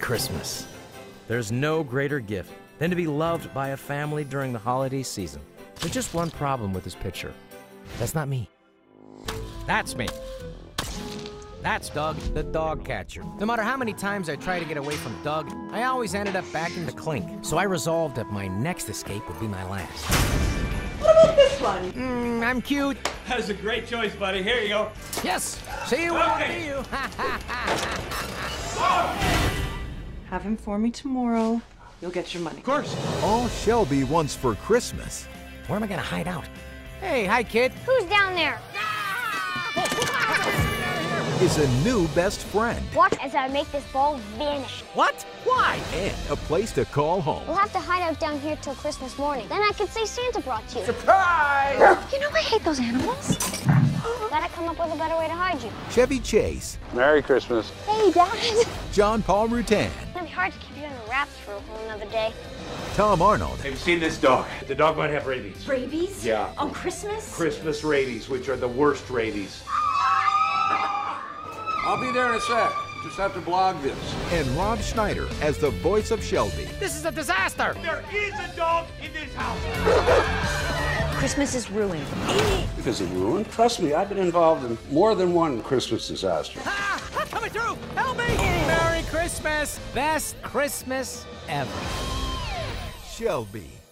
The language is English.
Christmas. There's no greater gift than to be loved by a family during the holiday season. There's just one problem with this picture. That's not me. That's me. That's Doug, the dog catcher. No matter how many times I tried to get away from Doug, I always ended up back in the clink. So I resolved that my next escape would be my last. What about this one? I'm cute. That's a great choice, buddy. Here you go. Yes. See you when I see you. Have him for me tomorrow. You'll get your money. Of course. All Shelby wants for Christmas Where am I gonna hide out? Hey, hi, kid. Who's down there? is a new best friend Watch as I make this ball vanish. What? Why? and a place to call home. We'll have to hide out down here till Christmas morning. Then I can say Santa brought you. Surprise! You know I hate those animals. Gotta come up with a better way to hide you. Chevy Chase, Merry Christmas. Hey, Dad. John Paul Rutan, It's gonna be hard to keep you under wraps for a whole another day. Tom Arnold, Have you seen this dog? The dog might have rabies. Rabies? Yeah. On Christmas? Christmas rabies, which are the worst rabies. I'll be there in a sec. Just have to blog this. and Rob Schneider as the voice of Shelby. This is a disaster. There is a dog in this house. Christmas is ruined. Is it ruined? Trust me, I've been involved in more than one Christmas disaster. Ah, I'm coming through. Help me. Merry Christmas. Best Christmas ever. Shelby.